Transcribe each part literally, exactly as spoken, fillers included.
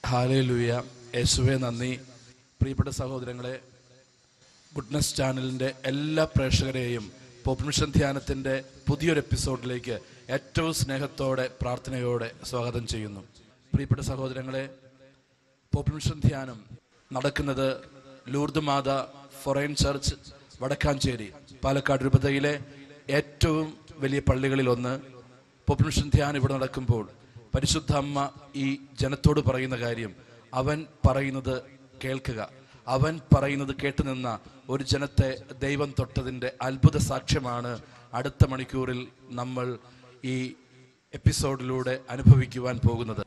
Hallelujah. യേശുവേ നന്ദി. പ്രിയപ്പെട്ട സഹോദരങ്ങളെ, ഗുഡ്നസ് ചാനലിൻ്റെ എല്ലാ പ്രേക്ഷകരെയും പോപ്പ് മിഷൻ ധ്യാനത്തിൻ്റെ പുതിയൊരു എപ്പിസോഡിലേക്ക് ഏറ്റവും സ്നേഹത്തോടെ പ്രാർത്ഥനയോടെ സ്വാഗതം ചെയ്യുന്നു. പ്രിയപ്പെട്ട സഹോദരങ്ങളെ, പോപ്പ് മിഷൻ ധ്യാനം നടക്കുന്നത് Lourdes Matha forane church, Vadakkanchery, Palakkad രൂപതയിലെ ഏറ്റവും വലിയ പള്ളികളിലൊന്ന്. പോപ്പ് മിഷൻ ധ്യാനം ഇവിടെ നടക്കുമ്പോൾ പരിശുദ്ധ അമ്മ ഈ ജനത്തോട് പറയുന്ന കാര്യം, അവൻ പറയുന്നത് കേൾക്കുക, അവൻ പറയുന്നത് കേട്ടുനിന്ന ഒരു ജനത്തെ ദൈവം തൊട്ടതിൻ്റെ അത്ഭുത സാക്ഷ്യമാണ് അടുത്ത മണിക്കൂറിൽ നമ്മൾ ഈ എപ്പിസോഡിലൂടെ അനുഭവിക്കുവാൻ പോകുന്നത്.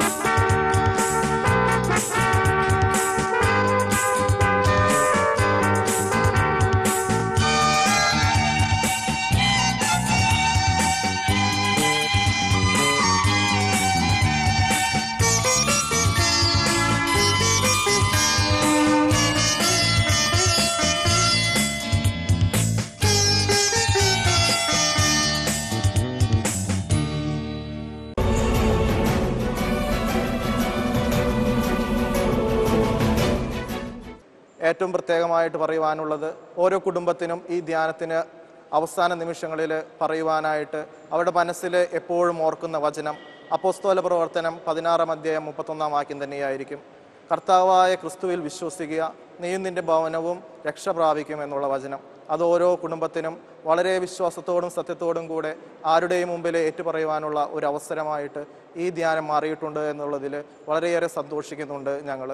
ഏറ്റവും പ്രത്യേകമായിട്ട് പറയുവാനുള്ളത്, ഓരോ കുടുംബത്തിനും ഈ ധ്യാനത്തിന് അവസാന നിമിഷങ്ങളിൽ പറയുവാനായിട്ട് അവരുടെ മനസ്സിൽ എപ്പോഴും ഓർക്കുന്ന വചനം അപ്പോസ്തല പ്രവർത്തനം പതിനാറാം അധ്യായം മുപ്പത്തൊന്നാം വാക്യം തന്നെയായിരിക്കും. കർത്താവായ ക്രിസ്തുവിൽ വിശ്വസിക്കുക, നീയും നിന്റെ ഭവനവും രക്ഷ പ്രാപിക്കും എന്നുള്ള വചനം. അത് ഓരോ കുടുംബത്തിനും വളരെ വിശ്വാസത്തോടും സത്യത്തോടും കൂടെ ആരുടെയും മുമ്പിൽ ഏറ്റുപറയുവാനുള്ള ഒരു അവസരമായിട്ട് ഈ ധ്യാനം മാറിയിട്ടുണ്ട് എന്നുള്ളതിൽ വളരെയേറെ സന്തോഷിക്കുന്നുണ്ട് ഞങ്ങൾ.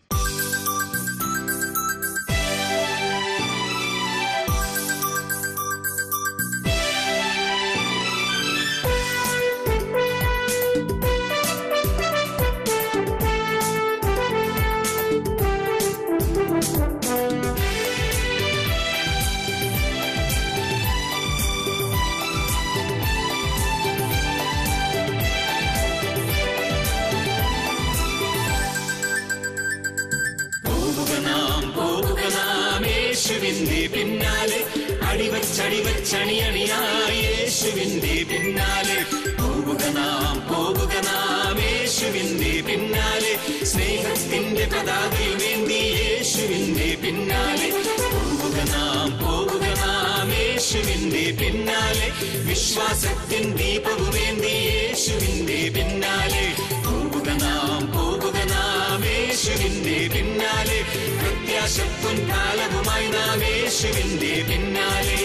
യേശുവിന്റെ പിന്നാലെ അടിവച്ചടിവച്ചണിയണിയായി യേശുവിന്റെ പിന്നാലെ പോവുക നാം, പോവുക നാം യേശുവിന്റെ പിന്നാലെ, സ്നേഹത്തിന്റെ പതാകയുമേന്തി യേശുവിന്റെ പിന്നാലെ പോവുക നാം, പോവുക നാം യേശുവിന്റെ പിന്നാലെ, വിശ്വാസത്തിൻ ദീപവുമേന്തി യേശുവിന്റെ പിന്നാലെ പോവുക നാം, പോവുക നാം യേശുവിന്റെ പിന്നാലെ, പ്രത്യാശത്തും കാലവുമായി നാം യേശുവിന്റെ പിന്നാലെ.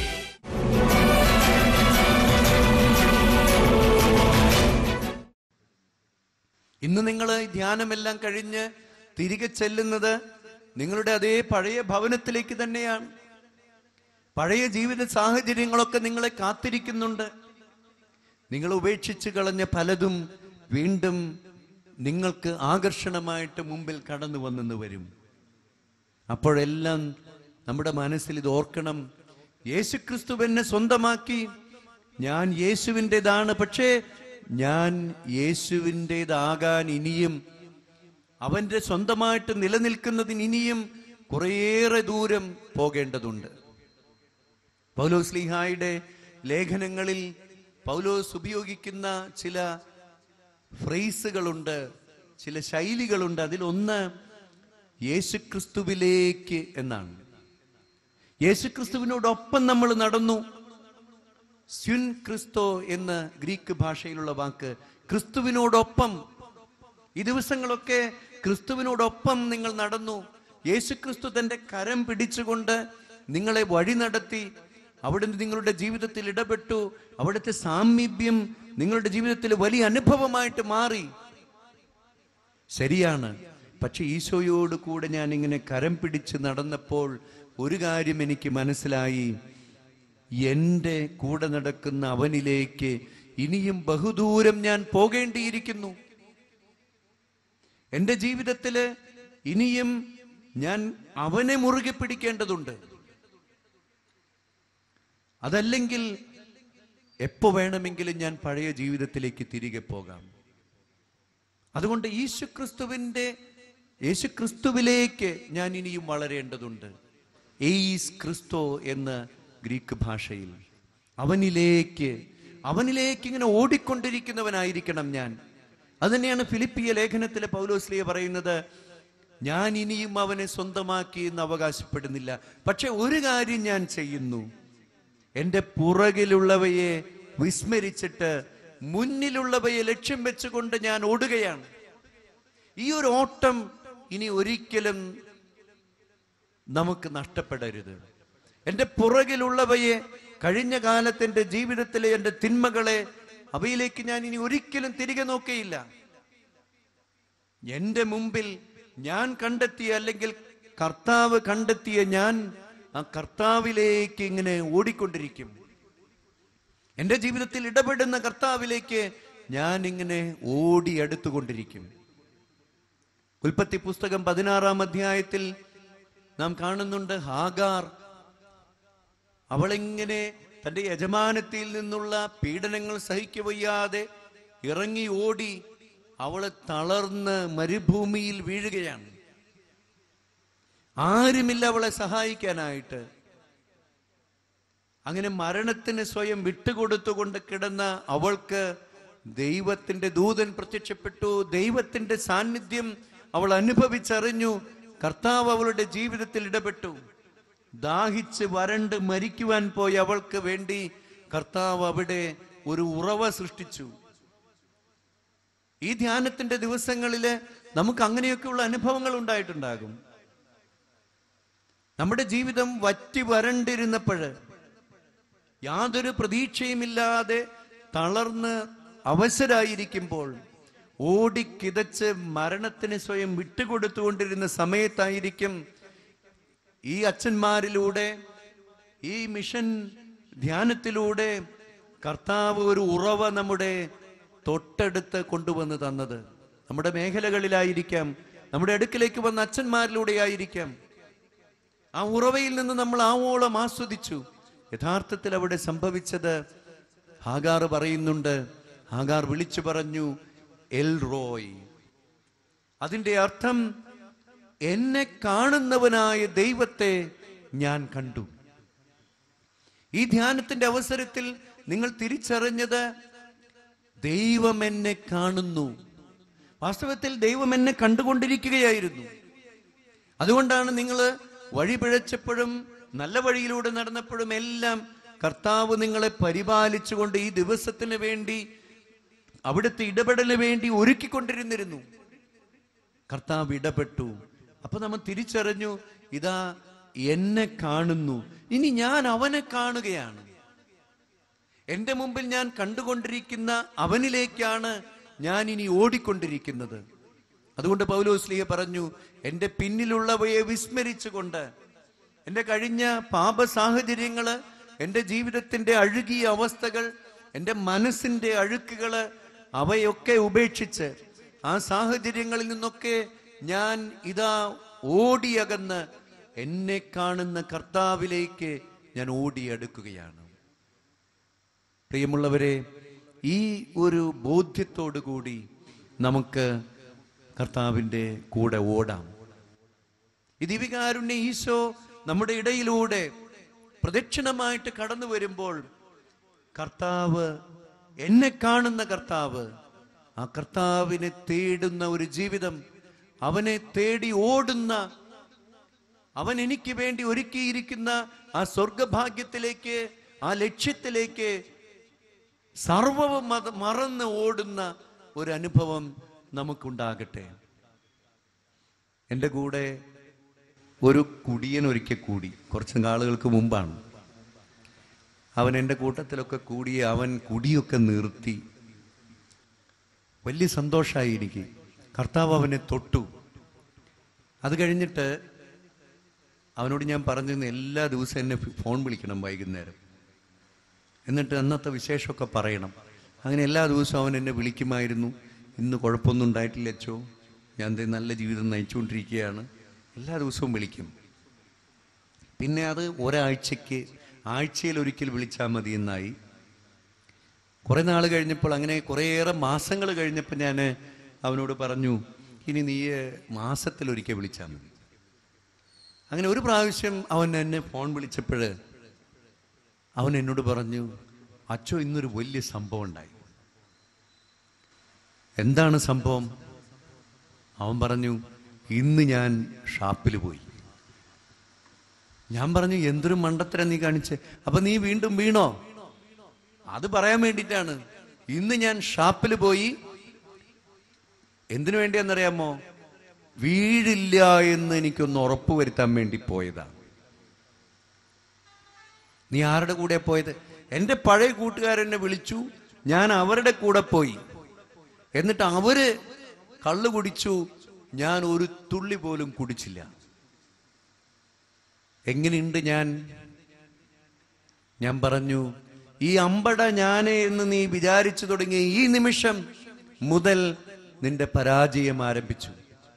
ഇന്ന് നിങ്ങൾ ധ്യാനമെല്ലാം കഴിഞ്ഞ് തിരികെ ചെല്ലുന്നത് നിങ്ങളുടെ അതേ പഴയ ഭവനത്തിലേക്ക് തന്നെയാണ്. പഴയ ജീവിത സാഹചര്യങ്ങളൊക്കെ നിങ്ങളെ കാത്തിരിക്കുന്നുണ്ട്. നിങ്ങൾ ഉപേക്ഷിച്ച് കളഞ്ഞ പലതും വീണ്ടും നിങ്ങൾക്ക് ആകർഷണമായിട്ട് മുമ്പിൽ കടന്നു വന്നെന്ന് വരും. അപ്പോഴെല്ലാം നമ്മുടെ മനസ്സിൽ ഇത് ഓർക്കണം, യേശുക്രിസ്തു എന്നെ സ്വന്തമാക്കി, ഞാൻ യേശുവിൻ്റെതാണ്. പക്ഷേ ഞാൻ യേശുവിൻ്റെതാകാൻ ഇനിയും, അവൻ്റെ സ്വന്തമായിട്ട് നിലനിൽക്കുന്നതിന് ഇനിയും കുറേയേറെ ദൂരം പോകേണ്ടതുണ്ട്. പൗലോസ് ശ്ലീഹായുടെ ലേഖനങ്ങളിൽ പൗലോസ് ഉപയോഗിക്കുന്ന ചില ഫ്രേസുകളുണ്ട്, ചില ശൈലികളുണ്ട്. അതിലൊന്ന് യേശുക്രിസ്തുവിലേക്ക് എന്നാണ്. യേശുക്രിസ്തുവിനോടൊപ്പം നമ്മൾ നടന്നു. സ്യുൻ ക്രിസ്തോ എന്ന ഗ്രീക്ക് ഭാഷയിലുള്ള വാക്ക്, ക്രിസ്തുവിനോടൊപ്പം. ഈ ദിവസങ്ങളൊക്കെ ക്രിസ്തുവിനോടൊപ്പം നിങ്ങൾ നടന്നു. യേശുക്രിസ്തു തൻ്റെ കരം പിടിച്ചുകൊണ്ട് നിങ്ങളെ വഴി നടത്തി. അവിടുന്ന് നിങ്ങളുടെ ജീവിതത്തിൽ ഇടപെട്ടു. അവിടുത്തെ സാമീപ്യം നിങ്ങളുടെ ജീവിതത്തിൽ വലിയ അനുഭവമായിട്ട് മാറി. ശരിയാണ്. പക്ഷെ ഈശോയോട് കൂടെ ഞാൻ ഇങ്ങനെ കരം പിടിച്ച് നടന്നപ്പോൾ ഒരു കാര്യം എനിക്ക് മനസ്സിലായി, എൻ്റെ കൂടെ നടക്കുന്ന അവനിലേക്ക് ഇനിയും ബഹുദൂരം ഞാൻ പോകേണ്ടിയിരിക്കുന്നു. എൻ്റെ ജീവിതത്തില് ഇനിയും ഞാൻ അവനെ മുറുകെ പിടിക്കേണ്ടതുണ്ട്. അതല്ലെങ്കിൽ എപ്പോ വേണമെങ്കിലും ഞാൻ പഴയ ജീവിതത്തിലേക്ക് തിരികെ പോകാം. അതുകൊണ്ട് യേശുക്രിസ്തുവിൻ്റെ യേശുക്രിസ്തുവിലേക്ക് ഞാൻ ഇനിയും വളരേണ്ടതുണ്ട്. എയ്സ് ക്രിസ്തോ എന്ന ഗ്രീക്ക് ഭാഷയിൽ അവനിലേക്ക് അവനിലേക്ക് ഇങ്ങനെ ഓടിക്കൊണ്ടിരിക്കുന്നവനായിരിക്കണം ഞാൻ. അതുതന്നെയാണ് ഫിലിപ്പിയ ലേഖനത്തിലെ പൗലോസ്ലീഹ പറയുന്നത്, ഞാൻ ഇനിയും അവനെ സ്വന്തമാക്കി എന്ന് അവകാശപ്പെടുന്നില്ല, പക്ഷെ ഒരു കാര്യം ഞാൻ ചെയ്യുന്നു, എൻ്റെ പുറകിലുള്ളവയെ വിസ്മരിച്ചിട്ട് മുന്നിലുള്ളവയെ ലക്ഷ്യം വെച്ചുകൊണ്ട് ഞാൻ ഓടുകയാണ്. ഈ ഒരു ഓട്ടം ഇനി ഒരിക്കലും നമുക്ക് നഷ്ടപ്പെടരുത്. എൻ്റെ പുറകിലുള്ളവയെ, കഴിഞ്ഞ കാലത്തെ ജീവിതത്തിലെ എൻ്റെ തിന്മകളെ, അവയിലേക്ക് ഞാൻ ഇനി ഒരിക്കലും തിരികെ നോക്കുകയില്ല. എൻ്റെ മുമ്പിൽ ഞാൻ കണ്ടെത്തിയ, അല്ലെങ്കിൽ കർത്താവ് കണ്ടെത്തിയ ഞാൻ ആ കർത്താവിലേക്ക് ഇങ്ങനെ ഓടിക്കൊണ്ടിരിക്കും. എൻ്റെ ജീവിതത്തിൽ ഇടപെടുന്ന കർത്താവിലേക്ക് ഞാൻ ഇങ്ങനെ ഓടി അടുത്തുകൊണ്ടിരിക്കും. ഉൽപ്പത്തി പുസ്തകം പതിനാറാം അധ്യായത്തിൽ നാം കാണുന്നുണ്ട്, ഹാഗാർ അവളിങ്ങനെ തന്റെ യജമാനത്തിൽ നിന്നുള്ള പീഡനങ്ങൾ സഹിക്കവയ്യാതെ ഇറങ്ങി ഓടി അവള് തളർന്ന് മരുഭൂമിയിൽ വീഴുകയാണ്. ആരുമില്ല അവളെ സഹായിക്കാനായിട്ട്. അങ്ങനെ മരണത്തിന് സ്വയം വിട്ടുകൊടുത്തുകൊണ്ട് കിടന്ന അവൾക്ക് ദൈവത്തിന്റെ ദൂതൻ പ്രത്യക്ഷപ്പെട്ടു. ദൈവത്തിന്റെ സാന്നിധ്യം അവൾ അനുഭവിച്ചറിഞ്ഞു. കർത്താവ് അവളുടെ ജീവിതത്തിൽ ഇടപെട്ടു. ദാഹിച്ച് വരണ്ട് മരിക്കുവാൻ പോയി അവൾക്ക് വേണ്ടി കർത്താവ് അവിടെ ഒരു ഉറവ സൃഷ്ടിച്ചു. ഈ ധ്യാനത്തിന്റെ ദിവസങ്ങളില് നമുക്ക് അങ്ങനെയൊക്കെയുള്ള അനുഭവങ്ങൾ ഉണ്ടായിട്ടുണ്ടാകും. നമ്മുടെ ജീവിതം വറ്റി വരണ്ടിരുന്നപ്പോൾ, യാതൊരു പ്രതീക്ഷയുമില്ലാതെ തളർന്ന് അവശരായിരിക്കുമ്പോൾ, ഓടിക്കിതച്ച് മരണത്തിന് സ്വയം വിട്ടുകൊടുത്തുകൊണ്ടിരുന്ന സമയത്തായിരിക്കും ഈ അച്ഛന്മാരിലൂടെ, ഈ മിഷൻ ധ്യാനത്തിലൂടെ കർത്താവ് ഒരു ഉറവ നമ്മുടെ തൊട്ടടുത്ത് കൊണ്ടുവന്ന് തന്നത്. നമ്മുടെ മേഖലകളിലായിരിക്കാം, നമ്മുടെ അടുക്കിലേക്ക് വന്ന അച്ഛന്മാരിലൂടെ ആയിരിക്കാം. ആ ഉറവയിൽ നിന്ന് നമ്മൾ ആവോളം ആസ്വദിച്ചു. യഥാർത്ഥത്തിൽ അവിടെ സംഭവിച്ചത്, ഹാഗാർ പറയുന്നുണ്ട്, ഹാഗാർ വിളിച്ചു പറഞ്ഞു, എൽ റോയ്. അതിന്റെ അർത്ഥം, എന്നെ കാണുന്നവനായ ദൈവത്തെ ഞാൻ കണ്ടു. ഈ ധ്യാനത്തിന്റെ അവസരത്തിൽ നിങ്ങൾ തിരിച്ചറിഞ്ഞത്, ദൈവം എന്നെ കാണുന്നു. വാസ്തവത്തിൽ ദൈവം എന്നെ കണ്ടുകൊണ്ടിരിക്കുകയായിരുന്നു. അതുകൊണ്ടാണ് നിങ്ങൾ വഴി പിഴച്ചപ്പോഴും നല്ല വഴിയിലൂടെ നടന്നപ്പോഴും എല്ലാം കർത്താവ് നിങ്ങളെ പരിപാലിച്ചുകൊണ്ട് ഈ ദിവസത്തിന് വേണ്ടി, അവിടുത്തെ ഇടപെടലിന് വേണ്ടി ഒരുക്കിക്കൊണ്ടിരുന്നിരുന്നു. കർത്താവ് ഇടപെട്ടു. അപ്പൊ നമ്മൾ തിരിച്ചറിഞ്ഞു, ഇതാ എന്നെ കാണുന്നു, ഇനി ഞാൻ അവനെ കാണുകയാണ്. എന്റെ മുമ്പിൽ ഞാൻ കണ്ടുകൊണ്ടിരിക്കുന്ന അവനിലേക്കാണ് ഞാൻ ഇനി ഓടിക്കൊണ്ടിരിക്കുന്നത്. അതുകൊണ്ട് പൗലോസ്ലീഹ പറഞ്ഞു, എൻ്റെ പിന്നിലുള്ളവയെ വിസ്മരിച്ചുകൊണ്ട്, എൻ്റെ കഴിഞ്ഞ പാപ സാഹചര്യങ്ങള്, എൻ്റെ ജീവിതത്തിന്റെ അഴുകിയ അവസ്ഥകൾ, എൻ്റെ മനസ്സിന്റെ അഴുക്കുകള്, അവയൊക്കെ ഉപേക്ഷിച്ച് ആ സാഹചര്യങ്ങളിൽ നിന്നൊക്കെ ഞാൻ ഇതാ ഓടിയകന്ന് എന്നെ കാണുന്ന കർത്താവിലേക്ക് ഞാൻ ഓടിയെടുക്കുകയാണ്. പ്രിയമുള്ളവരെ, ഈ ഒരു ബോധ്യത്തോടു കൂടി നമുക്ക് കർത്താവിൻ്റെ കൂടെ ഓടാം. ഈ ദിവ്യകാരുണ്യ ഈശോ നമ്മുടെ ഇടയിലൂടെ പ്രദക്ഷിണമായിട്ട് കടന്നു വരുമ്പോൾ, കർത്താവ്, എന്നെ കാണുന്ന കർത്താവ്, ആ കർത്താവിനെ തേടുന്ന ഒരു ജീവിതം, അവനെ തേടി ഓടുന്ന, അവൻ എനിക്ക് വേണ്ടി ഒരുക്കിയിരിക്കുന്ന ആ സ്വർഗഭാഗ്യത്തിലേക്ക്, ആ ലക്ഷ്യത്തിലേക്ക് സർവവും മറന്ന് ഓടുന്ന ഒരു അനുഭവം നമുക്കുണ്ടാകട്ടെ. എൻ്റെ കൂടെ ഒരു കുടിയൻ ഒരിക്കൽ കൂടി, കുറച്ച് നാളുകൾക്ക് മുമ്പാണ്. അവൻ എൻ്റെ കൂട്ടത്തിലൊക്കെ കൂടി, അവൻ കുടിയൊക്കെ നിർത്തി. വലിയ സന്തോഷമായി എനിക്ക്. കർത്താവ് അവനെ തൊട്ടു. അത് കഴിഞ്ഞിട്ട് അവനോട് ഞാൻ പറഞ്ഞിരുന്നു, എല്ലാ ദിവസവും എന്നെ ഫോൺ വിളിക്കണം വൈകുന്നേരം, എന്നിട്ട് അന്നത്തെ വിശേഷമൊക്കെ പറയണം. അങ്ങനെ എല്ലാ ദിവസവും അവൻ എന്നെ വിളിക്കുമായിരുന്നു. ഇന്ന് കുഴപ്പമൊന്നും ഉണ്ടായിട്ടില്ല അച്ചോ, ഞാൻ നല്ല ജീവിതം നയിച്ചുകൊണ്ടിരിക്കുകയാണ്. എല്ലാ ദിവസവും വിളിക്കും. പിന്നെ അത് ഒരാഴ്ചയ്ക്ക്, ആഴ്ചയിൽ ഒരിക്കൽ വിളിച്ചാൽ മതി എന്നായി. കുറേ നാൾ കഴിഞ്ഞപ്പോൾ, അങ്ങനെ കുറേയേറെ മാസങ്ങൾ കഴിഞ്ഞപ്പോൾ ഞാൻ അവനോട് പറഞ്ഞു, ഇനി നീ മാസത്തിലൊരിക്കൽ വിളിച്ചാൽ മതി. അങ്ങനെ ഒരു പ്രാവശ്യം അവൻ എന്നെ ഫോൺ വിളിച്ചപ്പോൾ അവൻ എന്നോട് പറഞ്ഞു, അച്ചോ ഇന്നൊരു വലിയ സംഭവം ഉണ്ടായി. എന്താണ് സംഭവം? അവൻ പറഞ്ഞു, ഇന്ന് ഞാൻ ഷാപ്പിൽ പോയി. ഞാൻ പറഞ്ഞു, എന്തൊരു മണ്ടത്തരം നീ കാണിച്ചേ. അപ്പൊ നീ വീണ്ടും വീണോ? അത് പറയാൻ വേണ്ടിയിട്ടാണ്. ഇന്ന് ഞാൻ ഷാപ്പിൽ പോയി. എന്തിനു വേണ്ടിയാണെന്നറിയാമോ? വീഴില്ല എന്ന് എനിക്കൊന്ന് ഉറപ്പ് വരുത്താൻ വേണ്ടി പോയതാണ്. നീ ആരുടെ കൂടെ പോയത്? എൻ്റെ പഴയ കൂട്ടുകാരെന്നെ വിളിച്ചു, ഞാൻ അവരുടെ കൂടെ പോയി. എന്നിട്ട് അവര് കള്ളു കുടിച്ചു, ഞാൻ ഒരു തുള്ളി പോലും കുടിച്ചില്ല. എങ്ങനെയുണ്ട് ഞാൻ? ഞാൻ പറഞ്ഞു, ഈ അമ്പട ഞാനേ എന്ന് നീ വിചാരിച്ചു തുടങ്ങിയ ഈ നിമിഷം മുതൽ നിന്റെ പരാജയം ആരംഭിച്ചു.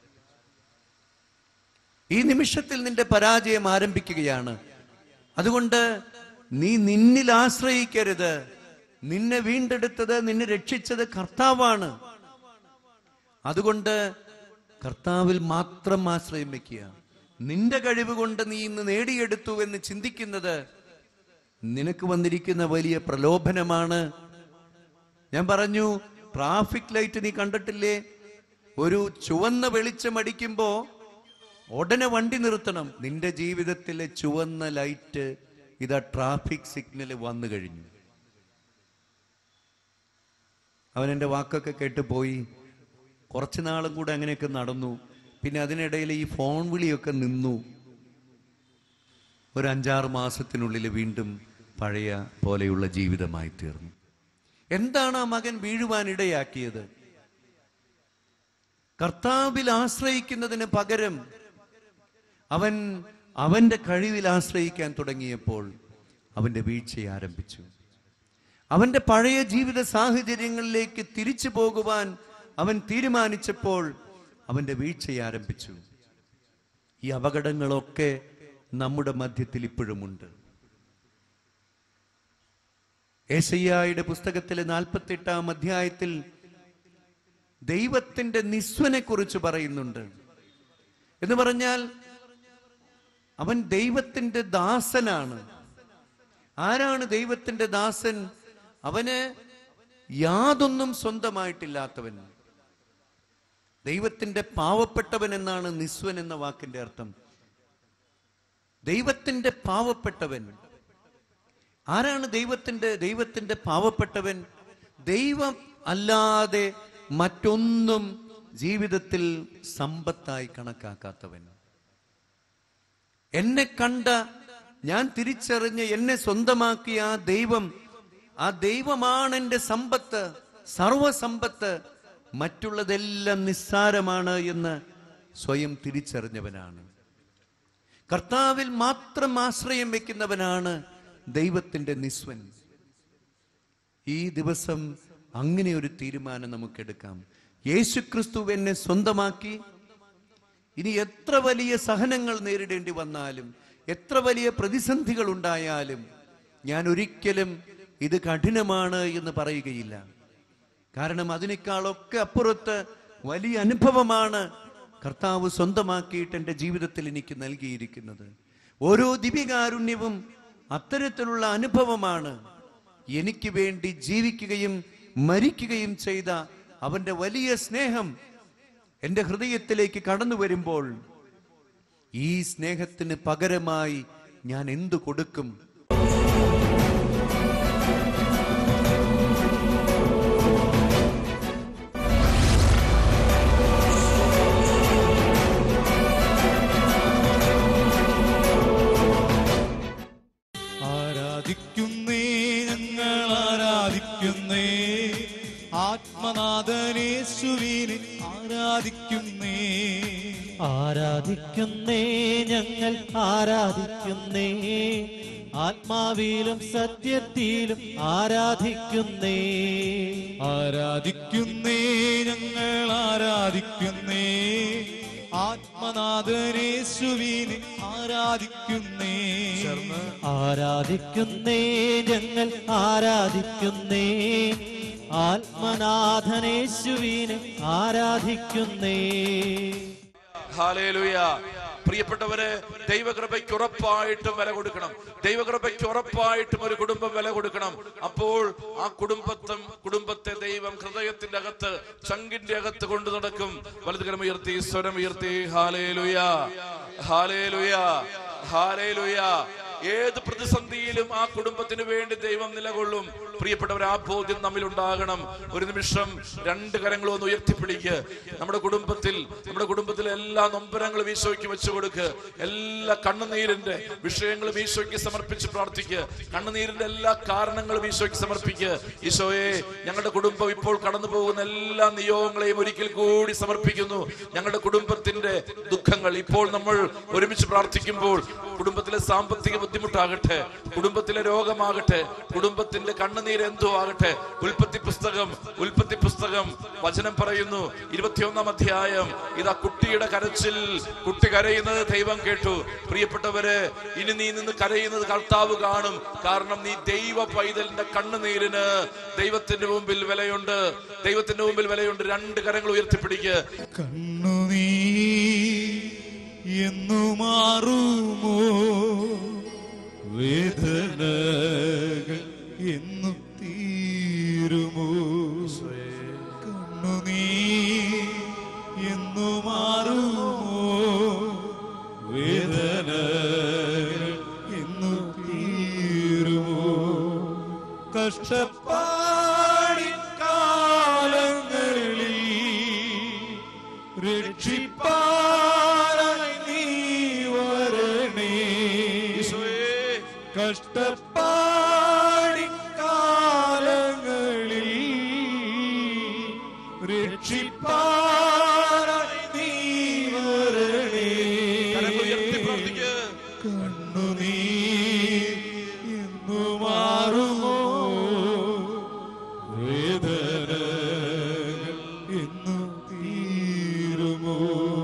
ഈ നിമിഷത്തിൽ നിന്റെ പരാജയം ആരംഭിക്കുകയാണ്. അതുകൊണ്ട് നീ നിന്നിൽ ആശ്രയിക്കരുത്. നിന്നെ വീണ്ടെടുത്തത്, നിന്നെ രക്ഷിച്ചത് കർത്താവാണ്. അതുകൊണ്ട് കർത്താവിൽ മാത്രം ആശ്രയം വെക്കുക. നിന്റെ കഴിവ് കൊണ്ട് നീ ഇന്ന് നേടിയെടുത്തു എന്ന് ചിന്തിക്കുന്നത് നിനക്ക് വന്നിരിക്കുന്ന വലിയ പ്രലോഭനമാണ്. ഞാൻ പറഞ്ഞു, ട്രാഫിക് ലൈറ്റ് നീ കണ്ടിട്ടില്ലേ? ഒരു ചുവന്ന വെളിച്ചം അടിക്കുമ്പോ ഉടനെ വണ്ടി നിർത്തണം. നിന്റെ ജീവിതത്തിലെ ചുവന്ന ലൈറ്റ് ഇതാ ട്രാഫിക് സിഗ്നൽ വന്നു കഴിഞ്ഞു. അവൻ എൻ്റെ വാക്കൊക്കെ കേട്ട് പോയി. കുറച്ചു നാളും കൂടെ അങ്ങനെയൊക്കെ നടന്നു. പിന്നെ അതിനിടയിൽ ഈ ഫോൺ വിളിയൊക്കെ നിന്നു. ഒരു അഞ്ചാറ് മാസത്തിനുള്ളിൽ വീണ്ടും പഴയ പോലെയുള്ള ജീവിതമായി തീർന്നു. എന്താണ് ആ മകൻ വീഴുവാൻ ഇടയാക്കിയത്? കർത്താവിൽ ആശ്രയിക്കുന്നതിന് പകരം അവൻ അവന്റെ കഴിവിൽ ആശ്രയിക്കാൻ തുടങ്ങിയപ്പോൾ അവന്റെ വീഴ്ച ആരംഭിച്ചു. അവന്റെ പഴയ ജീവിത സാഹചര്യങ്ങളിലേക്ക് തിരിച്ചു പോകുവാൻ അവൻ തീരുമാനിച്ചപ്പോൾ അവന്റെ വീഴ്ച ആരംഭിച്ചു. ഈ അപകടങ്ങളൊക്കെ നമ്മുടെ മധ്യത്തിൽ ഇപ്പോഴുമുണ്ട്. യെശയ്യായുടെ പുസ്തകത്തിലെ നാൽപ്പത്തി എട്ടാം അധ്യായത്തിൽ ദൈവത്തിന്റെ നിസ്വനെ കുറിച്ച് പറയുന്നുണ്ട്. എന്ന് പറഞ്ഞാൽ അവൻ ദൈവത്തിന്റെ ദാസനാണ്. ആരാണ് ദൈവത്തിന്റെ ദാസൻ? അവന് യാതൊന്നും സ്വന്തമായിട്ടില്ലാത്തവൻ. ദൈവത്തിന്റെ പാവപ്പെട്ടവൻ എന്നാണ് നിസ്വൻ എന്ന വാക്കിന്റെ അർത്ഥം. ദൈവത്തിന്റെ പാവപ്പെട്ടവൻ. ആരാണ് ദൈവത്തിന്റെ ദൈവത്തിന്റെ പാവപ്പെട്ടവൻ? ദൈവം അല്ലാതെ മറ്റൊന്നും ജീവിതത്തിൽ സമ്പത്തായി കണക്കാക്കാത്തവൻ. എന്നെ കണ്ട, ഞാൻ തിരിച്ചറിഞ്ഞ് എന്നെ സ്വന്തമാക്കിയ ആ ദൈവം, ആ ദൈവമാണ് എൻ്റെ സമ്പത്ത്, സർവസമ്പത്ത്. മറ്റുള്ളതെല്ലാം നിസ്സാരമാണ് എന്ന് സ്വയം തിരിച്ചറിഞ്ഞവനാണ്. കർത്താവിൽ മാത്രം ആശ്രയം വെക്കുന്നവനാണ് ദൈവത്തിന്റെ നിസ്വൻ. ഈ ദിവസം അങ്ങനെ ഒരു തീരുമാനം നമുക്കെടുക്കാം. യേശുക്രിസ്തു എന്നെ സ്വന്തമാക്കി. ഇനി എത്ര വലിയ സഹനങ്ങൾ നേരിടേണ്ടി വന്നാലും, എത്ര വലിയ പ്രതിസന്ധികൾ ഉണ്ടായാലും ഞാൻ ഒരിക്കലും ഇത് കഠിനമാണ് എന്ന് പറയുകയില്ല. കാരണം അതിനേക്കാളൊക്കെ അപ്പുറത്ത് വലിയ അനുഭവമാണ് കർത്താവ് സ്വന്തമാക്കിയിട്ട് എൻ്റെ ജീവിതത്തിൽ എനിക്ക് നൽകിയിരിക്കുന്നത്. ഓരോ ദിവ്യകാരുണ്യവും അത്തരത്തിലുള്ള അനുഭവമാണ്. എനിക്ക് വേണ്ടി ജീവിക്കുകയും മരിക്കുകയും ചെയ്ത അവന്റെ വലിയ സ്നേഹം എൻ്റെ ഹൃദയത്തിലേക്ക് കടന്നു വരുമ്പോൾ ഈ സ്നേഹത്തിന് പകരമായി ഞാൻ എന്തു കൊടുക്കും? ആരാധിക്കുന്നേ, ഞങ്ങൾ ആരാധിക്കുന്നേ, ആത്മനാഥനേശുവിനെ ആരാധിക്കുന്നേ. ആരാധിക്കുന്നേ, ഞങ്ങൾ ആരാധിക്കുന്നേ, ആത്മാവിലും സത്യത്തിലും ആരാധിക്കുന്നേ. ആരാധിക്കുന്നേ, ഞങ്ങൾ ആരാധിക്കുന്നേ, ആത്മനാഥനേശുവിനെ ആരാധിക്കുന്നേ. ആരാധിക്കുന്നേ, ഞങ്ങൾ ആരാധിക്കുന്നേ, ആത്മനാഥനേശുവിനെ ആരാധിക്കുന്നേ. ഹല്ലേലൂയ. പ്രിയപ്പെട്ടവരെ, ദൈവകൃപയ്ക്ക് ഉറപ്പായിട്ടും വില കൊടുക്കണം. ദൈവകൃപയ്ക്ക് ഉറപ്പായിട്ടും ഒരു കുടുംബം വില കൊടുക്കണം. അപ്പോൾ ആ കുടുംബത്തും കുടുംബത്തെ ദൈവം ഹൃദയത്തിന്റെ അകത്ത്, ചങ്കിന്റെ അകത്ത് കൊണ്ടു നടക്കും. വലതുകരം ഉയർത്തി, സ്വരം ഉയർത്തി, ഹല്ലേലൂയ, ഹല്ലേലൂയ, ഹല്ലേലൂയ. ഏത് പ്രതിസന്ധിയിലും ആ കുടുംബത്തിന് വേണ്ടി ദൈവം നിലകൊള്ളും. പ്രിയപ്പെട്ടവർ, ആ ബോധ്യം നമ്മിൽ ഉണ്ടാകണം. ഒരു നിമിഷം രണ്ട് കരങ്ങളും ഒന്ന് ഉയർത്തിപ്പിടിക്ക്. നമ്മുടെ കുടുംബത്തിൽ നമ്മുടെ കുടുംബത്തിലെ എല്ലാ നൊമ്പരങ്ങളും ഈശോയ്ക്ക് വെച്ചു കൊടുക്ക്. എല്ലാ കണ്ണുനീരിന്റെ വിഷയങ്ങളും ഈശോയ്ക്ക് സമർപ്പിച്ച് പ്രാർത്ഥിക്ക്. കണ്ണുനീരിന്റെ എല്ലാ കാരണങ്ങളും ഈശോയ്ക്ക് സമർപ്പിക്ക്. ഈശോയെ, ഞങ്ങളുടെ കുടുംബം ഇപ്പോൾ കടന്നു പോകുന്ന എല്ലാ നിയോഗങ്ങളെയും ഒരിക്കൽ കൂടി സമർപ്പിക്കുന്നു. ഞങ്ങളുടെ കുടുംബത്തിന്റെ ദുഃഖങ്ങൾ ഇപ്പോൾ നമ്മൾ ഒരുമിച്ച് പ്രാർത്ഥിക്കുമ്പോൾ, കുടുംബത്തിലെ സാമ്പത്തിക ബുദ്ധിമുട്ടാകട്ടെ, കുടുംബത്തിലെ രോഗമാകട്ടെ, കുടുംബത്തിന്റെ കണ്ണുനീര് എന്തോ ആകട്ടെ, ഉൽപ്പത്തി പുസ്തകം ഉൽപ്പത്തി പുസ്തകം വചനം പറയുന്നു, ഇരുപത്തിയൊന്നാം അധ്യായം, ഇതാ കുട്ടിയുടെ കരച്ചിൽ, കുട്ടി കരയുന്നത് ദൈവം കേട്ടു. പ്രിയപ്പെട്ടവരെ, ഇനി നീ നിന്ന് കരയുന്നത് കർത്താവ് കാണും. കാരണം നീ ദൈവ പൈതലിന്റെ കണ്ണുനീരിന് ദൈവത്തിന്റെ മുമ്പിൽ വിലയുണ്ട്. ദൈവത്തിന്റെ മുമ്പിൽ വിലയുണ്ട്. രണ്ട് കരങ്ങൾ ഉയർത്തിപ്പിടിക്ക്. കണ്ണുനീ എന്നു മാറുമോ, വേദനകൾ എന്നു തീരുമോ, കണ്ണുനീ എന്നു മാറുമോ, വേദനകൾ എന്നു തീരുമോ, കഷ്ടപ്പാടി കാലങ്ങളിൽ രക്ഷിപ്പാനായി നീ വരണേ, കഷ്ടപ്പാടി കാലങ്ങളിൽ രക്ഷിപ്പാനായി നീ വരണേ. കണ്ണുനീർ എന്നു മാറുമോ, വേദനകൾ എന്നു തീരുമോ.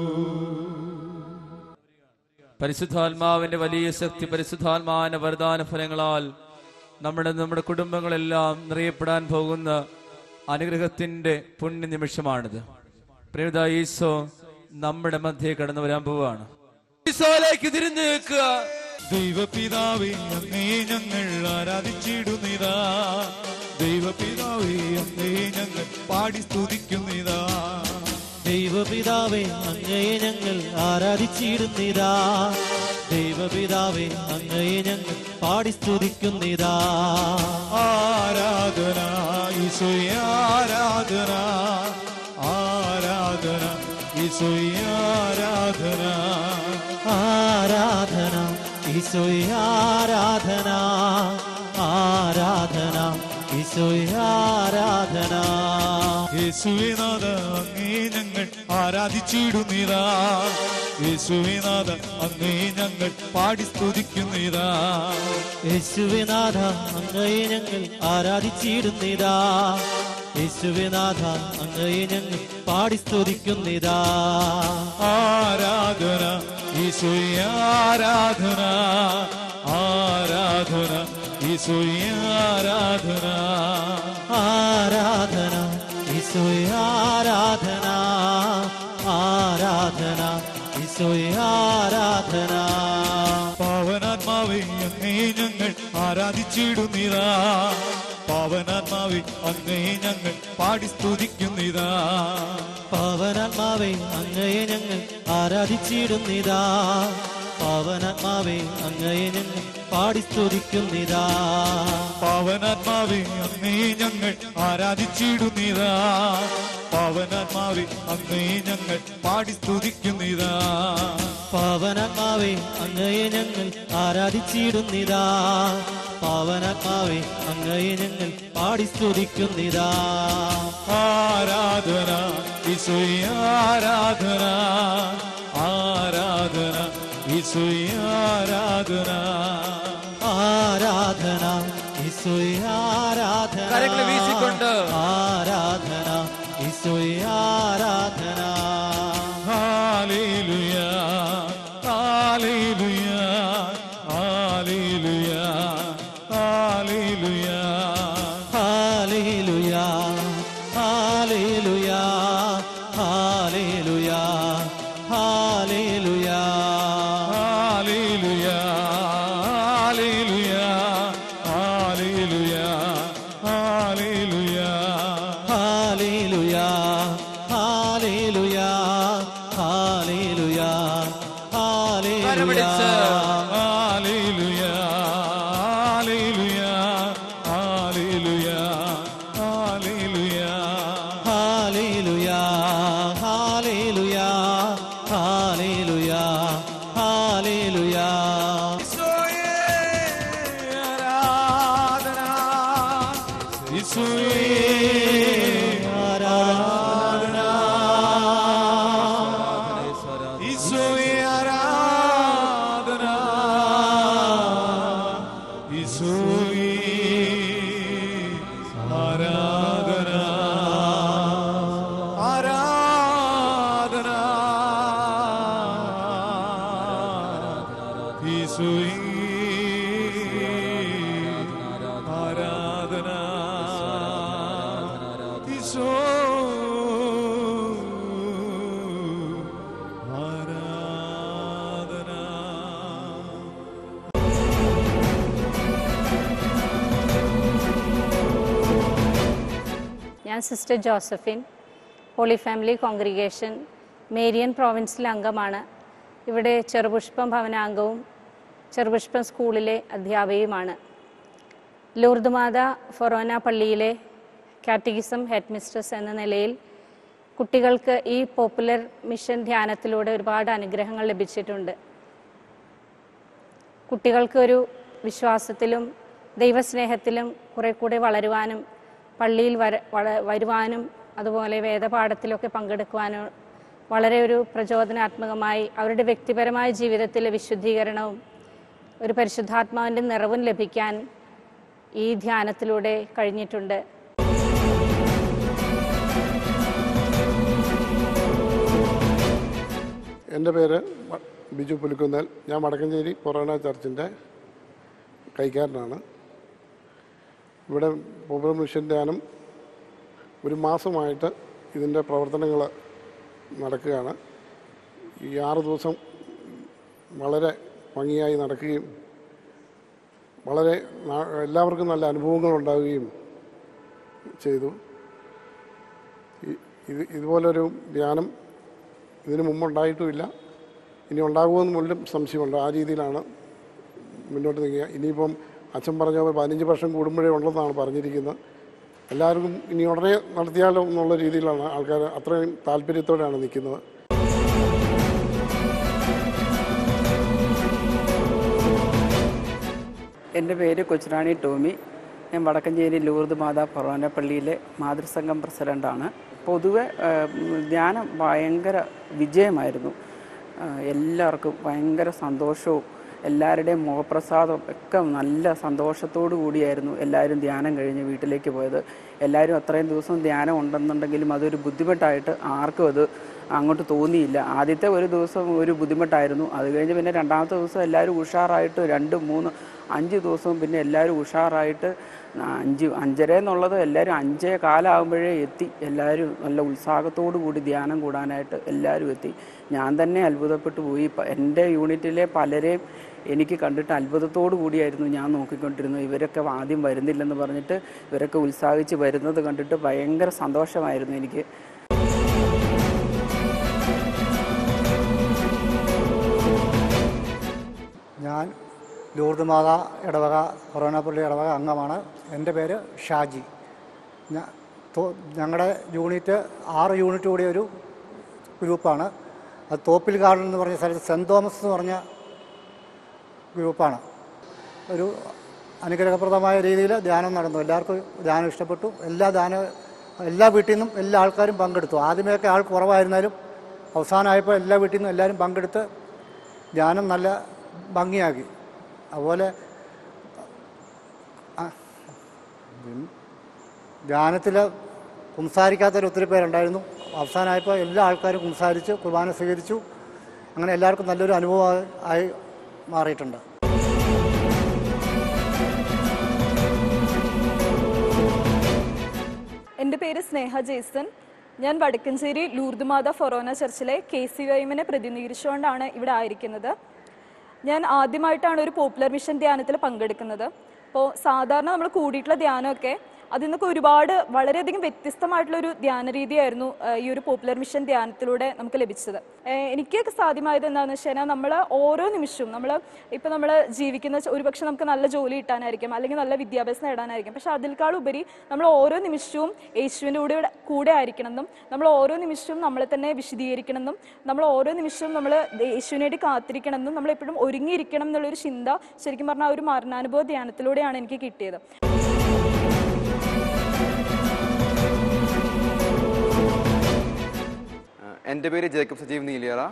പരിശുദ്ധാത്മാവിന്റെ വലിയ ശക്തി, പരിശുദ്ധാത്മാവിന്റെ വരദാന ഫലങ്ങളാൽ നമ്മുടെ നമ്മുടെ കുടുംബങ്ങളെല്ലാം നിറയപ്പെടാൻ പോകുന്ന അനുഗ്രഹത്തിന്റെ പുണ്യ നിമിഷമാണിത്. പ്രിയത ഈശോ നമ്മുടെ മധ്യേ കടന്നു വരാൻ പോവാണ്. ഈശോയിലേക്ക് തിരിഞ്ഞു നിൽക്കുക. ദൈവപിതാവേ, അങ്ങേ ഞങ്ങൾ ആരാധിച്ചിടുന്നിതാ. ദൈവപിതാവേ, അങ്ങേ ഞങ്ങൾ പാടി സ്തുതിക്കുന്നിതാ. ദൈവപിതാവേ, അങ്ങയെ ഞങ്ങൾ ആരാധിച്ചിടുന്നിതാ. ദൈവപിതാവേ, അങ്ങയെ ഞങ്ങൾ പാടി സ്തുതിക്കുന്നിതാ. ആരാധന ഈശോയെ, ആരാധന, ആരാധന ഈശോയെ, ആരാധന, ആരാധന ഈശോയെ, ആരാധന, ആരാധന ഈശോയെ, ആരാധന. യേശുവേ നാഥ, അങ്ങേ ഞങ്ങൾ ആരാധിച്ചിടുന്നിതാ. യേശുവേ നാഥ, അങ്ങേ ഞങ്ങൾ പാടി സ്തുതിക്കുന്നിതാ. യേശുവേ നാഥ, അങ്ങയെ ഞങ്ങൾ ആരാധിച്ചിടുന്നിതാ. യേശുവേ നാഥ, അങ്ങയെ ഞങ്ങൾ പാടി സ്തുതിക്കുന്നിതാ. ആരാധന ഈശോയെ, ആരാധന, ആരാധന ഈശോയെ, ആരാധന, ആരാധന ഈശോയെ, ആരാധന, ആരാധന ഈശോയെ, ആരാധന. പാവനാത്മാവേ, അങ്ങേ ഞങ്ങൾ ആരാധിച്ചിടുന്നിതാ. പാവനാത്മാവേ, അങ്ങേ ഞങ്ങൾ പാടി സ്തുതിക്കുന്നിതാ. പാവനാത്മാവേ, അങ്ങയെ ഞങ്ങൾ ആരാധിച്ചിടുന്നിതാ. പാവനാത്മാവേ, അങ്ങയെ ഞങ്ങൾ പാടി സ്തുതിക്കുന്നിതാ. പാവനാത്മാവേ, അങ്ങേ ഞങ്ങൾ ആരാധിച്ചിടുന്നിതാ. പാവനാത്മാവേ, അങ്ങേ ഞങ്ങൾ പാടി സ്തുതിക്കുന്നിതാ. പാവനാത്മാവേ, അങ്ങയെ ഞങ്ങൾ ആരാധിച്ചിടുന്നിതാ. പാവനാത്മാവേ, അങ്ങയെ ഞങ്ങൾ പാടി സ്തുതിക്കുന്നിതാ. ആരാധന ഈശോയെ, ആരാധന, ആരാധന ഈശോയെ, ആരാധന, ആരാധന ഈശോയെ, ആരാധന. കരങ്ങൾ വീശിക്കൊണ്ട് ആരാധന ഈശോയെ, ആരാധന. Hallelujah, hallelujah, hallelujah, hallelujah, hallelujah, hallelujah, hallelujah, hallelujah. Hallelujah hallelujah hallelujah hallelujah hallelujah hallelujah hallelujah hallelujah hallelujah hallelujah hallelujah hallelujah hallelujah ഈശോയേ ആരാധന ഈശോയേ ആരാധന ഈശോയേ ആരാധന ഈശോയേ ആരാധന ആരാധന ഈശോയേ ആരാധന ഈശോ ഞാൻ sister Josephine, holy family congregation Marian പ്രോവിൻസിലെ അംഗമാണ്. ഇവിടെ ചെറുപുഷ്പം ഭവനാംഗവും ചെറുപുഷ്പം സ്കൂളിലെ അധ്യാപികയുമാണ്. ലൂർദ് മാത ഫൊറോന പള്ളിയിലെ കാറ്റഗിസം ഹെഡ് മിസ്ട്രസ് എന്ന നിലയിൽ കുട്ടികൾക്ക് ഈ പോപ്പുലർ മിഷൻ ധ്യാനത്തിലൂടെ ഒരുപാട് അനുഗ്രഹങ്ങൾ ലഭിച്ചിട്ടുണ്ട്. കുട്ടികൾക്ക് ഒരു വിശ്വാസത്തിലും ദൈവസ്നേഹത്തിലും കുറെ കൂടെ വളരുവാനും പള്ളിയിൽ വര വരുവാനും അതുപോലെ വേദപാഠത്തിലൊക്കെ പങ്കെടുക്കുവാനും വളരെ ഒരു പ്രചോദനാത്മകമായി അവരുടെ വ്യക്തിപരമായ ജീവിതത്തിലെ വിശുദ്ധീകരണവും ഒരു പരിശുദ്ധാത്മാവിൻ്റെ നിറവും ലഭിക്കാൻ ഈ ധ്യാനത്തിലൂടെ കഴിഞ്ഞിട്ടുണ്ട്. എൻ്റെ പേര് ബിജു പുലിക്കുന്നേൽ. ഞാൻ വടക്കഞ്ചേരി കൊറോണ ചർച്ചിൻ്റെ കൈക്കാരനാണ്. ഇവിടെ പോപ്പുലർ മിഷൻ ധ്യാനം ഒരു മാസമായിട്ട് ഇതിൻ്റെ പ്രവർത്തനങ്ങൾ നടക്കുകയാണ്. ഈ ആറ് ദിവസം വളരെ ഭംഗിയായി നടക്കുകയും വളരെ എല്ലാവർക്കും നല്ല അനുഭവങ്ങൾ ഉണ്ടാവുകയും ചെയ്തു. ഇത് ഇതുപോലൊരു ധ്യാനം ഇതിനു മുമ്പുണ്ടായിട്ടുമില്ല, ഇനി ഉണ്ടാകുമെന്ന് മുന്നിലും സംശയമുണ്ട്. ആ രീതിയിലാണ് മുന്നോട്ട് നീങ്ങുക. ഇനിയിപ്പം അച്ഛൻ പറഞ്ഞ പോലെ പതിനഞ്ച് വർഷം കൂടുമ്പോഴേ ഉള്ളതെന്നാണ് പറഞ്ഞിരിക്കുന്നത്. എല്ലാവർക്കും ഇനി ഉടനെ നടത്തിയാലോ എന്നുള്ള രീതിയിലാണ് ആൾക്കാർ അത്രയും താല്പര്യത്തോടെയാണ് നിൽക്കുന്നത്. എൻ്റെ പേര് കൊച്ചുറാണി ടോമി. ഞാൻ വടക്കഞ്ചേരി ലൂർദ് മാതാ ഫൊറോന പള്ളിയിലെ മാതൃസംഘം പ്രസിഡൻ്റാണ്. പൊതുവെ ധ്യാനം ഭയങ്കര വിജയമായിരുന്നു. എല്ലാവർക്കും ഭയങ്കര സന്തോഷവും എല്ലാവരുടെയും മുഖപ്രസാദവും ഒക്കെ നല്ല സന്തോഷത്തോടു കൂടിയായിരുന്നു എല്ലാവരും ധ്യാനം കഴിഞ്ഞ് വീട്ടിലേക്ക് പോയത്. എല്ലാവരും അത്രയും ദിവസം ധ്യാനം ഉണ്ടെന്നുണ്ടെങ്കിലും അതൊരു ബുദ്ധിമുട്ടായിട്ട് ആർക്കും അത് അങ്ങോട്ട് തോന്നിയില്ല. ആദ്യത്തെ ഒരു ദിവസം ഒരു ബുദ്ധിമുട്ടായിരുന്നു. അത് കഴിഞ്ഞ് പിന്നെ രണ്ടാമത്തെ ദിവസം എല്ലാവരും ഉഷാറായിട്ട് രണ്ട് മൂന്ന് അഞ്ച് ദിവസവും പിന്നെ എല്ലാവരും ഉഷാറായിട്ട് അഞ്ച് അഞ്ചര എന്നുള്ളത് എല്ലാവരും അഞ്ചേ കാലാകുമ്പോഴേ എത്തി. എല്ലാവരും നല്ല ഉത്സാഹത്തോടു കൂടി ധ്യാനം കൂടാനായിട്ട് എല്ലാവരും എത്തി. ഞാൻ തന്നെ അത്ഭുതപ്പെട്ടു പോയി. എൻ്റെ യൂണിറ്റിലെ പലരെയും എനിക്ക് കണ്ടിട്ട് അത്ഭുതത്തോടു കൂടിയായിരുന്നു ഞാൻ നോക്കിക്കൊണ്ടിരുന്നത്. ഇവരൊക്കെ ആദ്യം വരുന്നില്ലെന്ന് പറഞ്ഞിട്ട് ഇവരൊക്കെ ഉത്സാഹിച്ച് വരുന്നത് കണ്ടിട്ട് ഭയങ്കര സന്തോഷമായിരുന്നു എനിക്ക്. ഞാൻ ലൂർദ് മാതാ ഇടവക ഫൊറോന പള്ളി ഇടവക അംഗമാണ്. എൻ്റെ പേര് ഷാജി. ഞങ്ങളുടെ യൂണിറ്റ് ആറ് യൂണിറ്റ് കൂടിയ ഒരു ഗ്രൂപ്പാണ്. അത് തോപ്പിൽ ഗാർഡൻ എന്ന് പറഞ്ഞ സ്ഥലത്ത് സെൻറ്റ് തോമസ് എന്ന് പറഞ്ഞ ഗ്രൂപ്പാണ്. ഒരു അനുഗ്രഹപ്രദമായ രീതിയിൽ ധ്യാനം നടന്നു. എല്ലാവർക്കും ധ്യാനം ഇഷ്ടപ്പെട്ടു. എല്ലാ ധ്യാന എല്ലാ വീട്ടിൽ നിന്നും എല്ലാ ആൾക്കാരും പങ്കെടുത്തു. ആദ്യമേയൊക്കെ ആൾ കുറവായിരുന്നാലും അവസാനമായപ്പോൾ എല്ലാ വീട്ടിൽ നിന്നും എല്ലാവരും പങ്കെടുത്ത് ധ്യാനം നല്ല ഭംഗിയാക്കി. അതുപോലെ ധ്യാനത്തിൽ കുംസാരിക്കാത്തൊരു ഒത്തിരി പേരുണ്ടായിരുന്നു. അവസാനമായപ്പോൾ എല്ലാ ആൾക്കാരും കുംസാരിച്ച് കുർബാന സ്വീകരിച്ചു. അങ്ങനെ എല്ലാവർക്കും നല്ലൊരു അനുഭവം ആയി മാറിയിട്ടുണ്ട്. എൻ്റെ പേര് സ്നേഹ ജേസൺ. ഞാൻ വടക്കഞ്ചേരി ലൂർദ് മാതാ ഫൊറോന ചർച്ചിലെ കെ സി വൈ എമ്മിനെ പ്രതിനിധീകരിച്ചുകൊണ്ടാണ് ഇവിടെ ആയിരിക്കുന്നത്. ഞാൻ ആദ്യമായിട്ടാണ് ഒരു പോപ്പുലർ മിഷൻ ധ്യാനത്തിൽ പങ്കെടുക്കുന്നത്. അപ്പോൾ സാധാരണ നമ്മൾ കൂടിയിട്ടുള്ള ധ്യാനമൊക്കെ അതിൽ നിന്നൊക്കെ ഒരുപാട് വളരെയധികം വ്യത്യസ്തമായിട്ടുള്ളൊരു ധ്യാന രീതിയായിരുന്നു ഈ ഒരു പോപ്പുലർ മിഷൻ ധ്യാനത്തിലൂടെ നമുക്ക് ലഭിച്ചത്. എനിക്കൊക്കെ സാധ്യമായത് എന്താണെന്ന് വെച്ച് കഴിഞ്ഞാൽ നമ്മൾ ഓരോ നിമിഷവും നമ്മൾ ഇപ്പോൾ നമ്മൾ ജീവിക്കുന്ന ഒരുപക്ഷെ നമുക്ക് നല്ല ജോലി കിട്ടാനായിരിക്കും, അല്ലെങ്കിൽ നല്ല വിദ്യാഭ്യാസം നേടാനായിരിക്കും. പക്ഷെ അതിനേക്കാളുപരി നമ്മൾ ഓരോ നിമിഷവും യേശുവിൻ്റെ കൂടെ കൂടെ ആയിരിക്കണമെന്നും നമ്മൾ ഓരോ നിമിഷവും നമ്മളെ തന്നെ വിശദീകരിക്കണമെന്നും നമ്മൾ ഓരോ നിമിഷവും നമ്മൾ യേശുവിന് വേണ്ടി കാത്തിരിക്കണമെന്നും നമ്മൾ എപ്പോഴും ഒരുങ്ങിയിരിക്കണം എന്നുള്ളൊരു ചിന്ത ശരിക്കും പറഞ്ഞാൽ ആ ഒരു മരണാനുഭവ ധ്യാനത്തിലൂടെയാണ് എനിക്ക് കിട്ടിയത്. എൻ്റെ പേര് ജേക്കബ് സജീവ് നീലിയറ.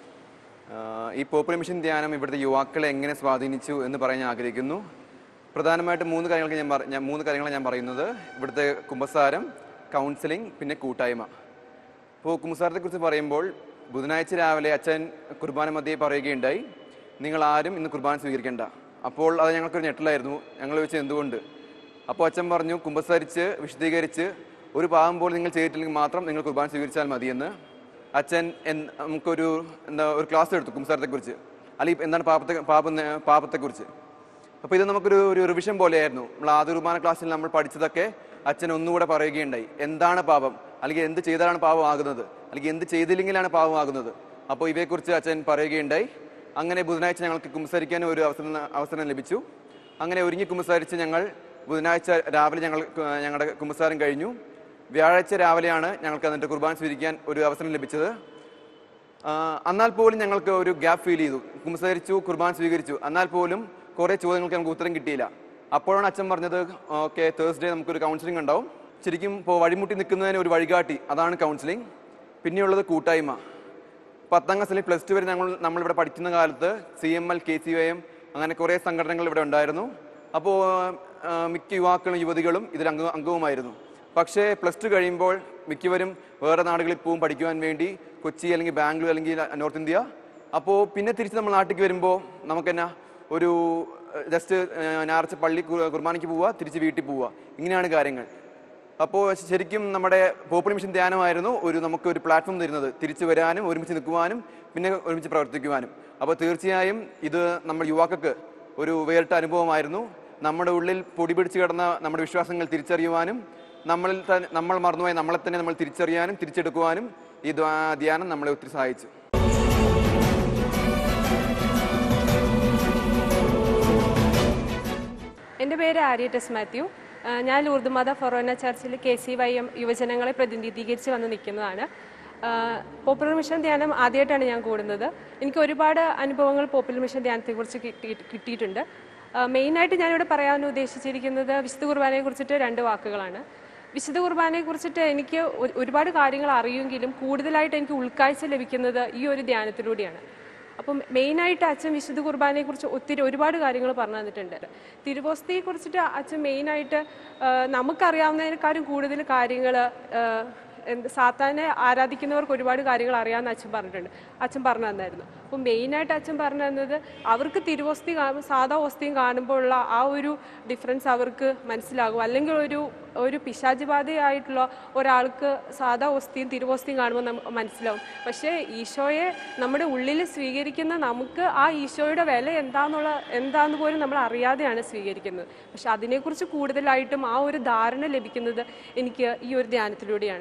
ഈ പോപ്പുലർ മിഷൻ ധ്യാനം ഇവിടുത്തെ യുവാക്കളെ എങ്ങനെ സ്വാധീനിച്ചു എന്ന് പറയാൻ ഞാൻ ആഗ്രഹിക്കുന്നു. പ്രധാനമായിട്ടും മൂന്ന് കാര്യങ്ങൾക്ക് ഞാൻ ഞാൻ മൂന്ന് കാര്യങ്ങളാണ് ഞാൻ പറയുന്നത്. ഇവിടുത്തെ കുമ്പസാരം, കൗൺസിലിംഗ്, പിന്നെ കൂട്ടായ്മ. ഇപ്പോൾ കുമ്പസാരത്തെക്കുറിച്ച് പറയുമ്പോൾ ബുധനാഴ്ച രാവിലെ അച്ഛൻ കുർബാന മധ്യേ പറയുകയുണ്ടായി, നിങ്ങൾ ആരും ഇന്ന് കുർബാന സ്വീകരിക്കേണ്ട. അപ്പോൾ അത് ഞങ്ങൾക്കൊരു ഞെട്ടലായിരുന്നു. ഞങ്ങൾ ചോദിച്ചത് എന്തുകൊണ്ട്? അപ്പോൾ അച്ഛൻ പറഞ്ഞു, കുമ്പസാരിച്ച് വിശദീകരിച്ച് ഒരു പാപം പോലും നിങ്ങൾ ചെയ്തിട്ടില്ലെങ്കിൽ മാത്രം നിങ്ങൾ കുർബാന സ്വീകരിച്ചാൽ മതിയെന്ന്. അച്ഛൻ നമുക്കൊരു എന്താ ഒരു ക്ലാസ് എടുത്തു കുമ്പസാരത്തെക്കുറിച്ച്, അല്ലെങ്കിൽ എന്താണ് പാപത്തെ പാപ പാപത്തെക്കുറിച്ച്. അപ്പോൾ ഇത് നമുക്കൊരു ഒരു റിവിഷൻ പോലെയായിരുന്നു. നമ്മൾ ആദ്യ കുർബാന ക്ലാസ്സിൽ നമ്മൾ പഠിച്ചതൊക്കെ അച്ഛൻ ഒന്നുകൂടെ പറയുകയുണ്ടായി. എന്താണ് പാപം, അല്ലെങ്കിൽ എന്ത് ചെയ്താലാണ് പാപമാകുന്നത്, അല്ലെങ്കിൽ എന്ത് ചെയ്തില്ലെങ്കിലാണ് പാപമാകുന്നത്. അപ്പോൾ ഇവയെക്കുറിച്ച് അച്ഛൻ പറയുകയുണ്ടായി. അങ്ങനെ ബുധനാഴ്ച ഞങ്ങൾക്ക് കുമ്പസാരിക്കാൻ ഒരു അവസരം അവസരം ലഭിച്ചു. അങ്ങനെ ഒരുങ്ങി കുമ്പസാരിച്ച് ഞങ്ങൾ ബുധനാഴ്ച രാവിലെ ഞങ്ങൾ ഞങ്ങളുടെ കുമ്പസാരം കഴിഞ്ഞു. വ്യാഴാഴ്ച രാവിലെയാണ് ഞങ്ങൾക്ക് അതിൻ്റെ കുർബാന സ്വീകരിക്കാൻ ഒരു അവസരം ലഭിച്ചത്. എന്നാൽ പോലും ഞങ്ങൾക്ക് ഒരു ഗ്യാപ്പ് ഫീൽ ചെയ്തു. കുമ്പസാരിച്ചു, കുർബാന സ്വീകരിച്ചു, എന്നാൽ പോലും കുറേ ചോദ്യങ്ങൾക്ക് നമുക്ക് ഉത്തരം കിട്ടിയില്ല. അപ്പോഴാണ് അച്ഛൻ പറഞ്ഞത്, ഓക്കെ തേഴ്സ്ഡേ നമുക്കൊരു കൗൺസിലിംഗ് ഉണ്ടാവും. ശരിക്കും ഇപ്പോൾ വഴിമുട്ടി നിൽക്കുന്നതിന് ഒരു വഴികാട്ടി, അതാണ് കൗൺസിലിംഗ്. പിന്നെയുള്ളത് കൂട്ടായ്മ. പത്താം ക്ലാസ്സിൽ പ്ലസ് ടു വരെ ഞങ്ങൾ നമ്മളിവിടെ പഠിക്കുന്ന കാലത്ത് C M L, K C Y M അങ്ങനെ കുറേ സംഘടനകൾ ഇവിടെ ഉണ്ടായിരുന്നു. അപ്പോൾ മിക്ക യുവാക്കളും യുവതികളും ഇതിൽ അംഗ അംഗവുമായിരുന്നു പക്ഷേ പ്ലസ് ടു കഴിയുമ്പോൾ മിക്കവരും വേറെ നാടുകളിൽ പോവും പഠിക്കുവാൻ വേണ്ടി, കൊച്ചി അല്ലെങ്കിൽ ബാംഗ്ലൂർ അല്ലെങ്കിൽ നോർത്ത് ഇന്ത്യ. അപ്പോൾ പിന്നെ തിരിച്ച് നമ്മൾ നാട്ടിലേക്ക് വരുമ്പോൾ നമുക്കെന്നാ ഒരു ജസ്റ്റ് ഞായറാഴ്ച പള്ളി കുർബാനയ്ക്ക് പോവുക, തിരിച്ച് വീട്ടിൽ പോവുക, ഇങ്ങനെയാണ് കാര്യങ്ങൾ. അപ്പോൾ ശരിക്കും നമ്മുടെ പോപ്പുലർ മിഷൻ ധ്യാനമായിരുന്നു ഒരു നമുക്കൊരു പ്ലാറ്റ്ഫോം തരുന്നത്, തിരിച്ചു വരാനും ഒരുമിച്ച് നിൽക്കുവാനും പിന്നെ ഒരുമിച്ച് പ്രവർത്തിക്കുവാനും. അപ്പോൾ തീർച്ചയായും ഇത് നമ്മൾ യുവാക്കൾക്ക് ഒരു വേറിട്ട അനുഭവമായിരുന്നു. നമ്മുടെ ഉള്ളിൽ പൊടി പിടിച്ച് കിടന്ന നമ്മുടെ വിശ്വാസങ്ങൾ തിരിച്ചറിയുവാനും നമ്മളിൽ തന്നെ നമ്മൾ മറന്നുപോയി നമ്മളെ തന്നെ നമ്മൾ തിരിച്ചറിയാനും തിരിച്ചെടുക്കുവാനും ഈ ധ്യാനം നമ്മളെ ഒത്തിരി സഹായിച്ചു. എൻ്റെ പേര് ആര്യറ്റസ് മാത്യു. ഞാൻ ലൂർദ് മാതാ ഫൊറോന ചർച്ചിൽ കെ സി വൈ എം യുവജനങ്ങളെ പ്രതിനിധീകരിച്ച് വന്ന് നിൽക്കുന്നതാണ്. പോപ്പുലർ മിഷൻ ധ്യാനം ആദ്യമായിട്ടാണ് ഞാൻ കൂടുന്നത്. എനിക്ക് ഒരുപാട് അനുഭവങ്ങൾ പോപ്പുലർ മിഷൻ ധ്യാനത്തെക്കുറിച്ച് കിട്ടി കിട്ടിയിട്ടുണ്ട് മെയിനായിട്ട് ഞാനിവിടെ പറയാൻ ഉദ്ദേശിച്ചിരിക്കുന്നത് വിശുദ്ധ കുർബാനയെ കുറിച്ചിട്ട് രണ്ട് വാക്കുകളാണ്. വിശുദ്ധ കുർബാനയെ കുറിച്ചിട്ട് എനിക്ക് ഒരുപാട് കാര്യങ്ങൾ അറിയുമെങ്കിലും കൂടുതലായിട്ട് എനിക്ക് ഉൾക്കാഴ്ച ലഭിക്കുന്നത് ഈ ഒരു ധ്യാനത്തിലൂടെയാണ്. അപ്പം മെയിനായിട്ട് അച്ഛൻ വിശുദ്ധ കുർബാനയെക്കുറിച്ച് ഒത്തിരി ഒരുപാട് കാര്യങ്ങൾ പറഞ്ഞു തന്നിട്ടുണ്ട്. തിരുവോസ്തിയെ കുറിച്ചിട്ട് അച്ഛൻ മെയിനായിട്ട് നമുക്കറിയാവുന്നതിനേക്കാളും കൂടുതൽ കാര്യങ്ങൾ സാത്താനെ ആരാധിക്കുന്നവർക്ക് ഒരുപാട് കാര്യങ്ങൾ അറിയാമെന്ന് അച്ഛൻ പറഞ്ഞിട്ടുണ്ട്, അച്ഛൻ പറഞ്ഞു തന്നായിരുന്നു. അപ്പം മെയിനായിട്ട് അച്ഛൻ പറഞ്ഞു തന്നത് അവർക്ക് തിരുവോസ്തി കാണുമ്പോൾ സാധാ ഓസ്തിയും കാണുമ്പോഴുള്ള ആ ഒരു ഡിഫറൻസ് അവർക്ക് മനസ്സിലാകും. അല്ലെങ്കിൽ ഒരു ഒരു പിശാചുബാധയായിട്ടുള്ള ഒരാൾക്ക് സാധാ ഓസ്തിയും തിരുവോസ്തിയും കാണുമ്പോൾ നമുക്ക് മനസ്സിലാവും. പക്ഷേ ഈശോയെ നമ്മുടെ ഉള്ളിൽ സ്വീകരിക്കുന്ന നമുക്ക് ആ ഈശോയുടെ വില എന്താന്നുള്ള എന്താന്ന് പോലും നമ്മൾ അറിയാതെയാണ് സ്വീകരിക്കുന്നത്. പക്ഷെ അതിനെക്കുറിച്ച് കൂടുതലായിട്ടും ആ ഒരു ധാരണ ലഭിക്കുന്നത് എനിക്ക് ഈ ഒരു ധ്യാനത്തിലൂടെയാണ്.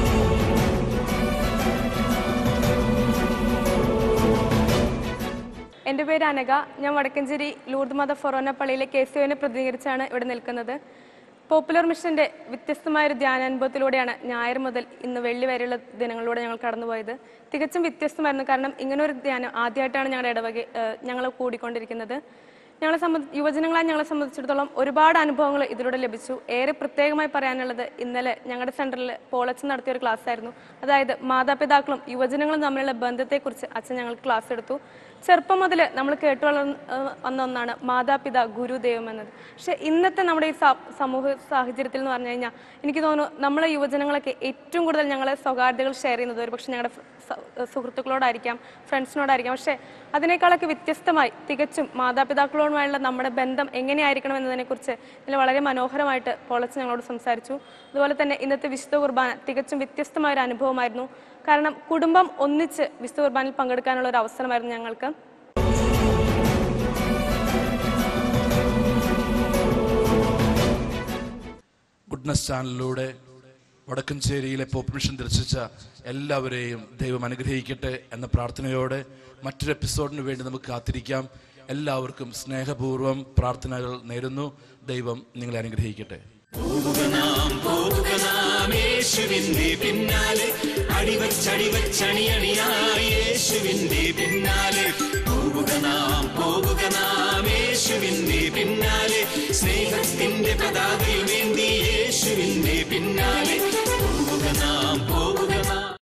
എൻ്റെ പേര് അനഘ. ഞാൻ വടക്കഞ്ചേരി ലൂർദ് മാതാ ഫൊറോന പള്ളിയിലെ കെ സി ഒനെ പ്രതിനിധീകരിച്ചാണ് ഇവിടെ നിൽക്കുന്നത്. പോപ്പുലർ മിഷൻ്റെ വ്യത്യസ്തമായൊരു ധ്യാനാനുഭവത്തിലൂടെയാണ് ഞായർ മുതൽ ഇന്ന് വെള്ളി വരെയുള്ള ദിനങ്ങളിലൂടെ ഞങ്ങൾ കടന്നുപോയത്. തികച്ചും വ്യത്യസ്തമായിരുന്നു. കാരണം ഇങ്ങനൊരു ധ്യാനം ആദ്യമായിട്ടാണ് ഞങ്ങളുടെ ഇടവക ഞങ്ങൾ കൂടിക്കൊണ്ടിരിക്കുന്നത്. ഞങ്ങളെ സംബന്ധിച്ച് യുവജനങ്ങളായി ഞങ്ങളെ സംബന്ധിച്ചിടത്തോളം ഒരുപാട് അനുഭവങ്ങൾ ഇതിലൂടെ ലഭിച്ചു. ഏറെ പ്രത്യേകമായി പറയാനുള്ളത് ഇന്നലെ ഞങ്ങളുടെ സെൻറ്ററിൽ പോളച്ചൻ നടത്തിയൊരു ക്ലാസ് ആയിരുന്നു. അതായത് മാതാപിതാക്കളും യുവജനങ്ങളും തമ്മിലുള്ള ബന്ധത്തെക്കുറിച്ച് അച്ഛൻ ഞങ്ങൾക്ക് ക്ലാസ് എടുത്തു. ചെറുപ്പം മുതൽ നമ്മൾ കേട്ടു വന്ന ഒന്നാണ് മാതാപിതാ ഗുരുദൈവം എന്നത്. പക്ഷെ ഇന്നത്തെ നമ്മുടെ ഈ സമൂഹ സാഹചര്യത്തിൽ എന്ന് പറഞ്ഞു കഴിഞ്ഞാൽ എനിക്ക് തോന്നുന്നു നമ്മളെ യുവജനങ്ങളൊക്കെ ഏറ്റവും കൂടുതൽ ഞങ്ങളെ സ്വകാര്യതകൾ ഷെയർ ചെയ്യുന്നത് ഒരു പക്ഷെ ഞങ്ങളുടെ സുഹൃത്തുക്കളോടായിരിക്കാം, ഫ്രണ്ട്സിനോടായിരിക്കാം. പക്ഷേ അതിനേക്കാളൊക്കെ വ്യത്യസ്തമായി തികച്ചും മാതാപിതാക്കളോടുമായുള്ള നമ്മുടെ ബന്ധം എങ്ങനെയായിരിക്കണം എന്നതിനെക്കുറിച്ച് ഇതിൽ വളരെ മനോഹരമായിട്ട് പോളച്ച് ഞങ്ങളോട് സംസാരിച്ചു. അതുപോലെ തന്നെ ഇന്നത്തെ വിശുദ്ധ കുർബാന തികച്ചും വ്യത്യസ്തമായൊരു അനുഭവമായിരുന്നു. കാരണം കുടുംബം ഒന്നിച്ച് വിശുദ്ധ കുർബാനയിൽ പങ്കെടുക്കാനുള്ള ഒരു അവസരമായിരുന്നു ഞങ്ങൾക്ക്. ഗുഡ്നസ് ചാനലിലൂടെ വടക്കഞ്ചേരിയിലെ പോപ്പ് മിഷൻ ദർശിച്ച എല്ലാവരെയും ദൈവം അനുഗ്രഹിക്കട്ടെ എന്ന പ്രാർത്ഥനയോടെ മറ്റൊരു എപ്പിസോഡിന് വേണ്ടി നമുക്ക് കാത്തിരിക്കാം. എല്ലാവർക്കും സ്നേഹപൂർവ്വം പ്രാർത്ഥനകൾ നേരുന്നു. ദൈവം നിങ്ങളെ അനുഗ്രഹിക്കട്ടെ. പോവുക നാം പോവുക നാം യേശുവിന്റെ പിന്നാലെ, അടിവച്ചടിവച്ചണിയണിയായി യേശുവിന്റെ പിന്നാലെ. പോവുക നാം പോവുക